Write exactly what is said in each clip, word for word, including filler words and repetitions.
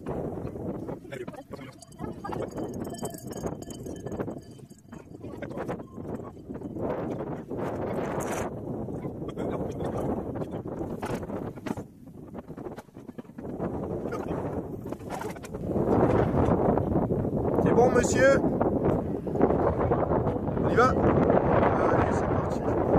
C'est bon, monsieur? On y va? Allez, c'est parti.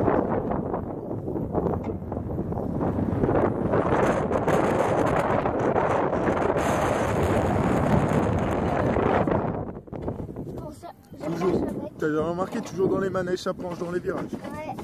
Toujours. T'as remarqué, toujours dans les manèges, ça planche dans les virages. Ouais.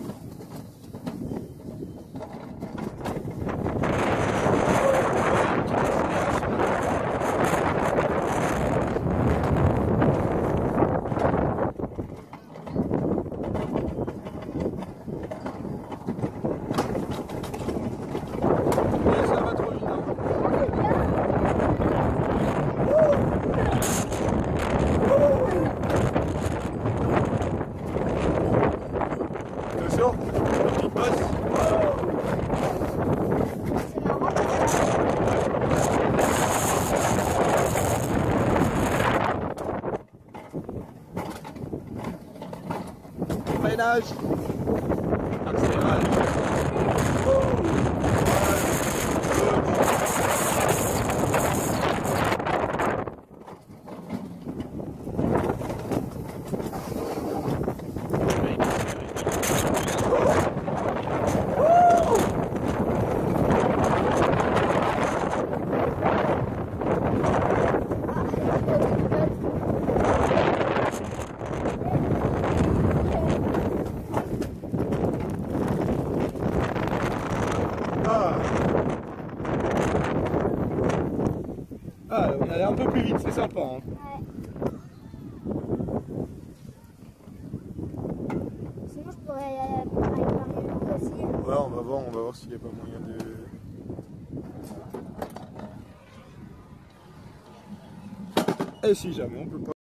Freinage, accélérage. Ah, on allait un peu plus vite, c'est sympa. Hein. Ouais. Sinon, je pourrais aller avec Marie aussi. Ouais, on va voir, on va voir s'il n'y a pas moyen de. Et si jamais on peut pas.